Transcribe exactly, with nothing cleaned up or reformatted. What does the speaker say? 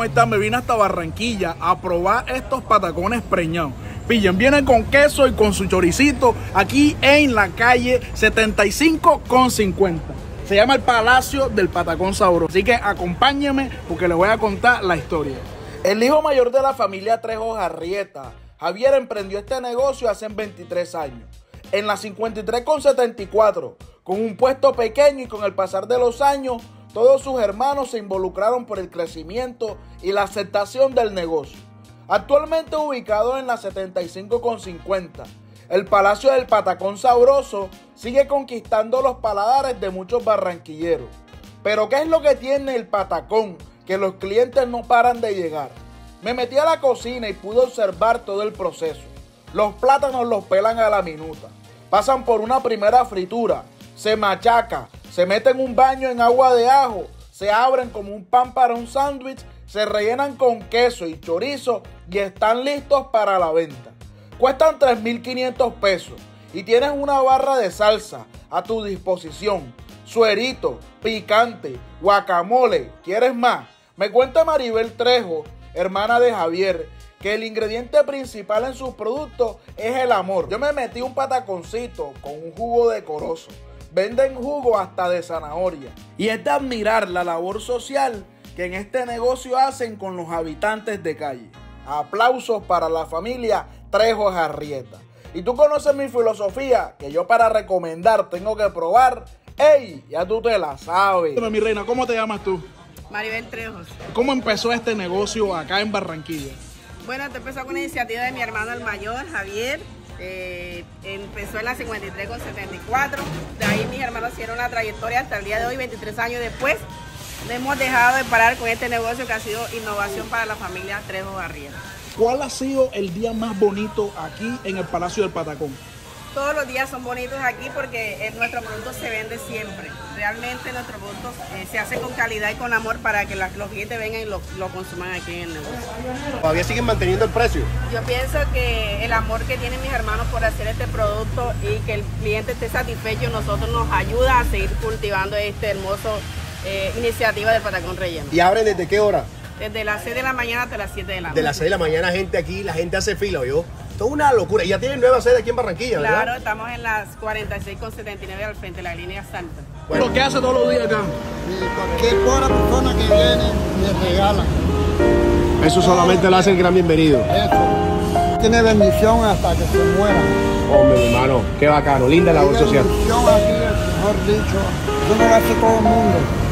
están? Me vine hasta Barranquilla a probar estos patacones preñados. Pillen, vienen con queso y con su choricito aquí en la calle setenta y cinco con cincuenta. Se llama el Palacio del Patacón Sabroso. Así que acompáñenme porque les voy a contar la historia. El hijo mayor de la familia Trejo Arrieta, Javier, emprendió este negocio hace veintitrés años. En la cincuenta y tres con setenta y cuatro, con un puesto pequeño, y con el pasar de los años, todos sus hermanos se involucraron por el crecimiento y la aceptación del negocio. Actualmente ubicado en la setenta y cinco con cincuenta, el Palacio del Patacón Sabroso sigue conquistando los paladares de muchos barranquilleros. Pero ¿qué es lo que tiene el patacón? Que los clientes no paran de llegar. Me metí a la cocina y pude observar todo el proceso. Los plátanos los pelan a la minuta. Pasan por una primera fritura, se machaca, se meten un baño en agua de ajo, se abren como un pan para un sándwich, se rellenan con queso y chorizo y están listos para la venta. Cuestan tres mil quinientos pesos y tienes una barra de salsa a tu disposición. Suerito, picante, guacamole, ¿quieres más? Me cuenta Maribel Trejo, hermana de Javier, que el ingrediente principal en sus productos es el amor. Yo me metí un pataconcito con un jugo decoroso. Venden jugo hasta de zanahoria. Y es de admirar la labor social que en este negocio hacen con los habitantes de calle. Aplausos para la familia Trejo Arrieta. Y tú conoces mi filosofía, que yo para recomendar tengo que probar. ¡Ey! Ya tú te la sabes. Bueno, mi reina, ¿cómo te llamas tú? Maribel Trejos. ¿Cómo empezó este negocio acá en Barranquilla? Bueno, esto empezó con una iniciativa de mi hermano el mayor, Javier. Eh, empezó en la cincuenta y tres con setenta y cuatro. De ahí mis hermanos hicieron la trayectoria hasta el día de hoy, veintitrés años después. No hemos dejado de parar con este negocio que ha sido innovación para la familia Trejo Arrieta. ¿Cuál ha sido el día más bonito aquí en el Palacio del Patacón? Todos los días son bonitos aquí porque el, nuestro producto se vende siempre. Realmente nuestro producto eh, se hace con calidad y con amor para que la, los clientes vengan y lo, lo consuman aquí en el negocio. ¿Todavía siguen manteniendo el precio? Yo pienso que el amor que tienen mis hermanos por hacer este producto y que el cliente esté satisfecho, nosotros nos ayuda a seguir cultivando esta hermosa eh, iniciativa del Patacón Relleno. ¿Y abren desde qué hora? Desde las seis de la mañana hasta las siete de la noche. De las seis de la mañana, gente aquí, la gente hace fila, ¿oyó? Todo una locura. Y ya tienen nueva sede aquí en Barranquilla, ¿verdad? Claro, estamos en las cuarenta y seis con setenta y nueve al frente de la línea Santa. Bueno, ¿qué hace todos los días acá? Y cualquier buena persona que viene, le regalan. Eso solamente lo hace el gran bienvenido. Eso. Tiene bendición hasta que se muera. Hombre, mi hermano, qué bacano. Linda labor social. Bendición aquí, mejor dicho. Eso no lo hace todo el mundo.